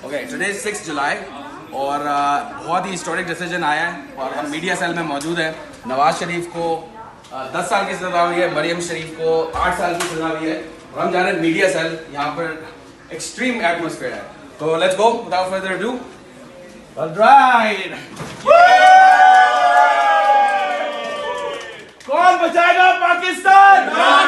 Okay, today 6 जुलाई और बहुत ही historic decision आया है और हम मीडिया सेल में मौजूद हैं। नवाज शरीफ को 10 साल की सजा हुई है, मरियम शरीफ को 8 साल की सजा हुई है और हम जा रहे हैं मीडिया सेल। यहाँ पर एक्सट्रीम एटमॉस्फेयर है, तो let's go without further ado. Alright, कौन बचाएगा पाकिस्तान?